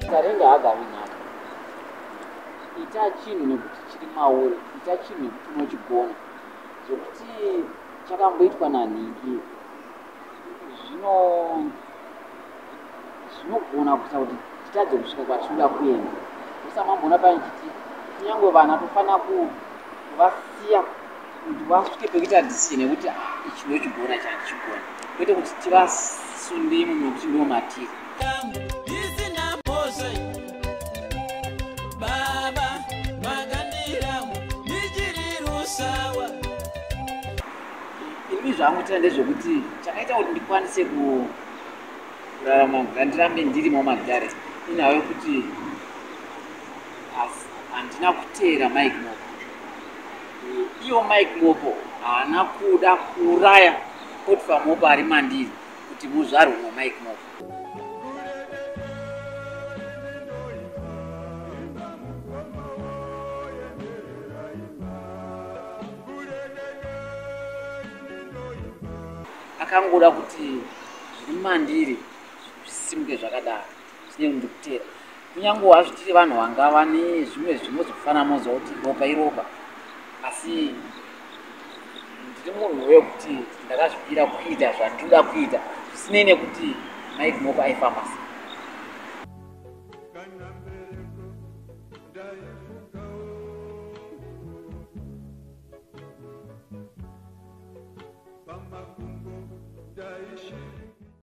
Tarenga hagavi nako. Ita chinhu nekuti chiri mauri, ita chinhu nekuti unochigona. Zvokuti chakamboitwa nanhiki zvinogona kuita kuti titadze kusvika kwatinoda kuenda. Usamambona paya chiti kunyange vana tofanira kuvasiya kuti vasvike pekuita decision nekuti ichi ndochigona chandichigona, kwete kuti tivasunde imo nekuti ndo matiri. Ini zvangu tira ndezvekuti chakaita kuti ndikwanise kurarama ndirambe ndirimo magare inhau yekuti handina kuteera Mike Mopo. Iyo Mike Mopo haana kuda kuuraya Potifa Mopo ari mandiri kuti muzvarwe naMike Mopo. Akangoda kuti zviri mandiri zvisimuke zvakadaro zvine ndikuteera. Kunyange wazvitiri vanhu vanga vane zvimwe zvinozofanana kuti ropa iropa, asi ndiri munhu wekuti ndakazvipira kuita zvandinoda kuita zvisinei nekuti Mike Mopo aifamba sei.